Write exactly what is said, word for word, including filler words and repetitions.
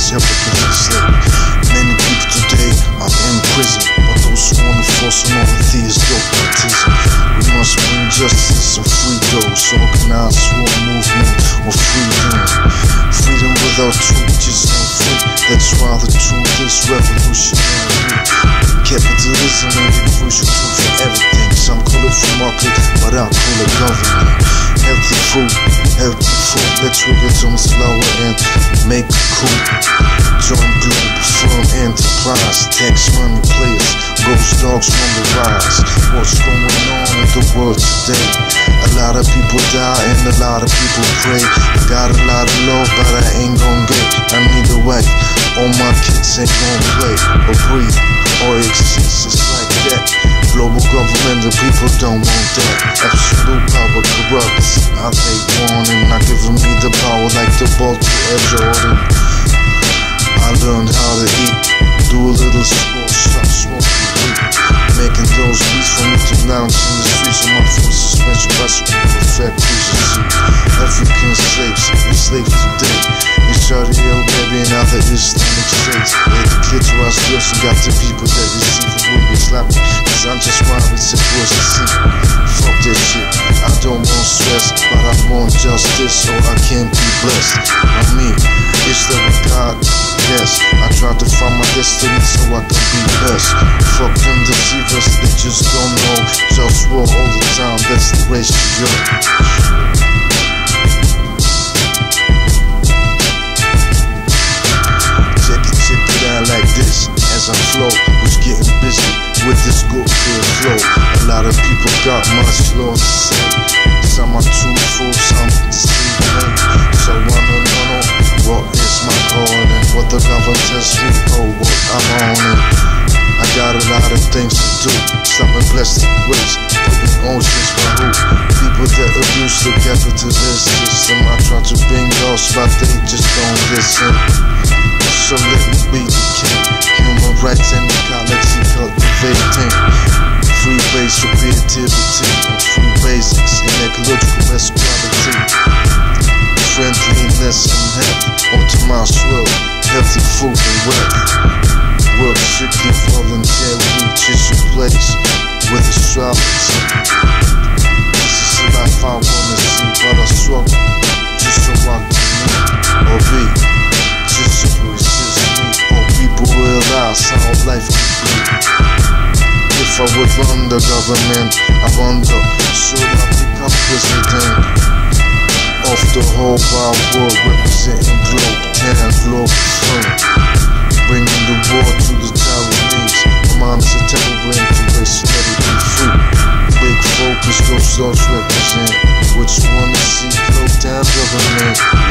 slaves, replicants and slaves. Many people today are in prison, but those who wanna force on all the thieves dogmatism. We must bring justice and free those, organize for a movement of freedom. Freedom without truth just ain't free. That's why the truth is revolutionary. Capitalism ain't the crucial tool for everything. Some call it free market, but I call it government. Healthy food, healthy food. Let's reggaeton's flower and make it cool. Join GLOBALFIRM enterprise. Tax money players, GhostDogz on the rise. What's going on in the world today? A lot of people die and a lot of people pray. I got a lot of love, but I ain't gon' get. I need a wife. All my kids ain't gon' play or breathe or exist. It's like that. Global government, the people don't want that. Absolute power corrupts. I take warning, not giving me the power like the ball to Air Jordan. I learned how to eat, do a little sport, stop smoking weed, making those beats for me to lounge in the streets of my full suspension bicycle, perfect efficiency. African slaves, enslaved today, in Saudi Arabia and other Islamic states. They declare to us girls and got the people that receive it will be slapping, cause I'm just wild, it's a force to see. Fuck that shit, I don't want stress, but I want justice so I can be blessed. I mean, it's the God. Yes, I try to find my destiny so I can be best. Fuck them deceivers, they just don't know. JustWar all the time, that's the ratio. Check it, check it out like this. As I flow, was getting busy with this good feel flow. A lot of people got much love to say. Some are truthful, some deceiving. So I don't know what is my calling. What the government tells me, oh, what I'm on it. I got a lot of things to do. Stopping plastic waste, putting oceans by who? People that abuse the capitalist system. I try to bring lost, but they just don't listen. So let me be the king. Human rights and ecology cultivating. Free base for creativity and free basics in ecological equality. Friendliness and health, optimize world, healthy food and wealth. Work strictly voluntary, just your place with astrology. This is the life I wanna see, but I struggle just so I can live or be. Just so resist me, or people realize how life can be. If I would run the government, I wonder, should I become president? Of the whole wide world, representing globe, ten GLOBALFIRM, bringing the war to the Taiwanese. My mind is a terrible inspiration, let it be free. Big focus, GhostDogz represent. What you wanna see, globe down government.